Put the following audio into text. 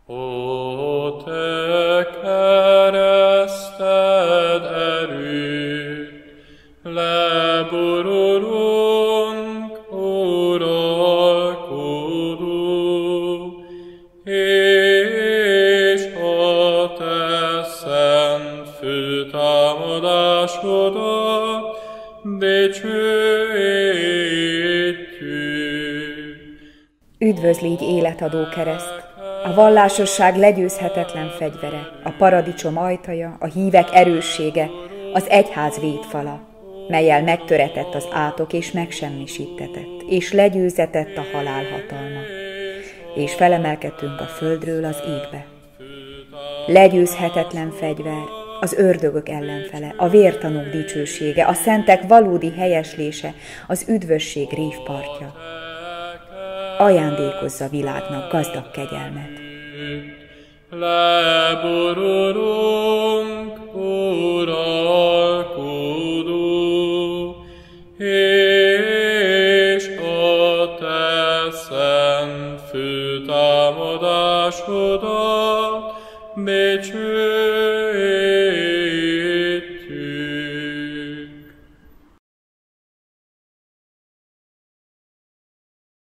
Ó, te kereszted erőt, leborulunk, uralkodó, és a te szent föltámadásodat dicsőítjük. Üdvözl így életadó kereszt, a vallásosság legyőzhetetlen fegyvere, a paradicsom ajtaja, a hívek erőssége, az egyház védfala, mellyel megtöretett az átok és megsemmisítetett, és legyőzetett a halál hatalma, és felemelkedtünk a földről az égbe. Legyőzhetetlen fegyver, az ördögök ellenfele, a vértanúk dicsősége, a szentek valódi helyeslése, az üdvösség révpartja. Ajándékozza világnak gazdag kegyelmet. Leborulunk, uralkodó, és a te szent föltámadásodat dicsőítjük.